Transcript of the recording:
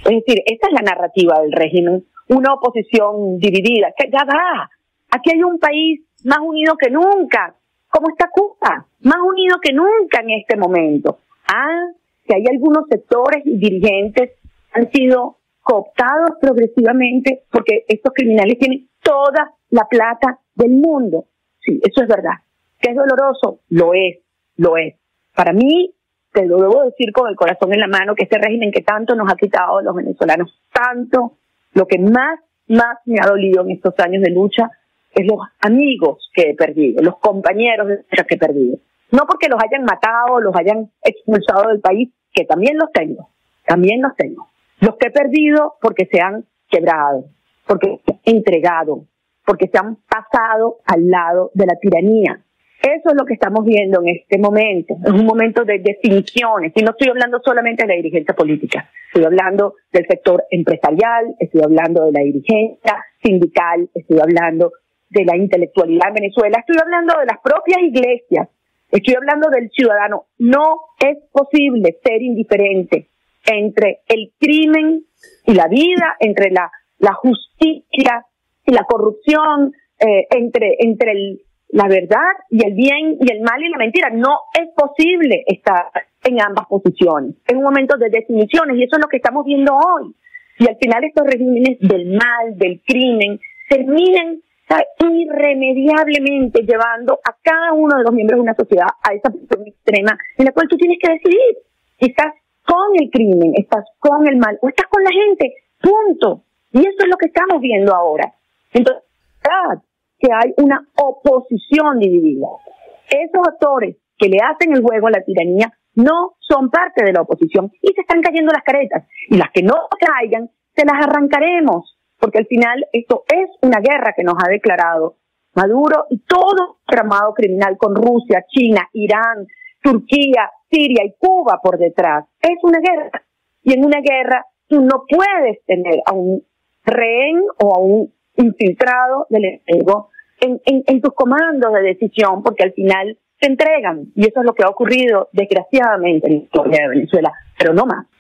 Es decir, esta es la narrativa del régimen, una oposición dividida, que ya va. Aquí hay un país más unido que nunca, como está Cuba, más unido que nunca en este momento. Que hay algunos sectores y dirigentes que han sido cooptados progresivamente porque estos criminales tienen toda la plata del mundo. Sí, eso es verdad. ¿Que es doloroso? Lo es, lo es. Para mí, te lo debo decir con el corazón en la mano, que este régimen que tanto nos ha quitado a los venezolanos, tanto, lo que más me ha dolido en estos años de lucha es los amigos que he perdido, los compañeros de lucha que he perdido. No porque los hayan matado, los hayan expulsado del país, que también los tengo. Los que he perdido porque se han quebrado, porque se han entregado, porque se han pasado al lado de la tiranía. Eso es lo que estamos viendo en este momento. Es un momento de definiciones. Y no estoy hablando solamente de la dirigencia política. Estoy hablando del sector empresarial, estoy hablando de la dirigencia sindical, estoy hablando de la intelectualidad en Venezuela, estoy hablando de las propias iglesias, estoy hablando del ciudadano. No es posible ser indiferente entre el crimen y la vida, entre la justicia y la corrupción, entre la verdad y el bien y el mal y la mentira. No es posible estar en ambas posiciones. Es un momento de definiciones y eso es lo que estamos viendo hoy. Y al final estos regímenes del mal, del crimen, terminan irremediablemente llevando a cada uno de los miembros de una sociedad a esa posición extrema en la cual tú tienes que decidir. ¿Estás con el crimen, estás con el mal o estás con la gente? Punto. Y eso es lo que estamos viendo ahora. Entonces, que hay una oposición dividida. Esos actores que le hacen el juego a la tiranía no son parte de la oposición y se están cayendo las caretas. Y las que no caigan, se las arrancaremos, porque al final esto es una guerra que nos ha declarado Maduro y todo el tramado criminal con Rusia, China, Irán, Turquía, Siria y Cuba por detrás. Es una guerra. Y en una guerra tú no puedes tener a un rehén o a un infiltrado del enemigo en tus comandos de decisión, porque al final se entregan. Y eso es lo que ha ocurrido, desgraciadamente, en la historia de Venezuela, pero no más.